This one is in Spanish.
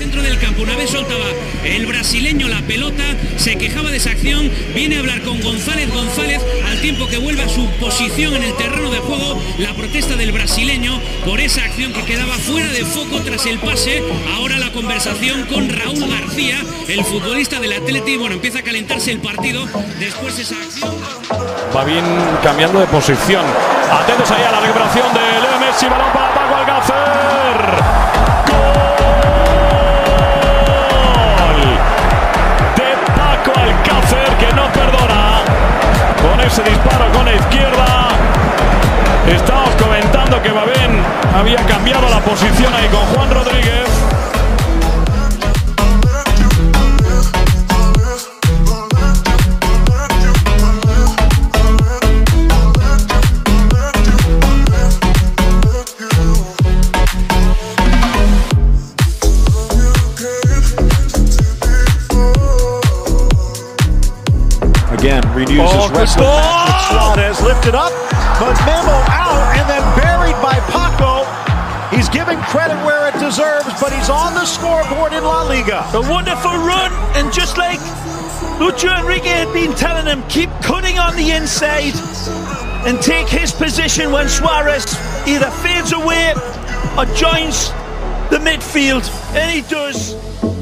centro del campo. Una vez soltaba el brasileño la pelota, se quejaba de esa acción, viene a hablar con González al tiempo que vuelve a su posición en el terreno de juego. La protesta del brasileño por esa acción que quedaba fuera de foco tras el pase. Ahora la conversación con Raúl García, el futbolista del Atleti. Bueno, empieza a calentarse el partido después de esa acción. Va bien cambiando de posición. Atentos ahí a la recuperación de Leo Messi, balón para Paco Alcácer. Alcácer, que no perdona con ese disparo con la izquierda. Estamos comentando que Babén había cambiado la posición ahí con Juan Rodríguez. Again, renews his wrestling match with Suarez, lifted up, but Memo out and then buried by Paco. He's giving credit where it deserves, but he's on the scoreboard in La Liga. A wonderful run, and just like Lucho Enrique had been telling him, keep cutting on the inside and take his position when Suarez either fades away or joins the midfield, and he does.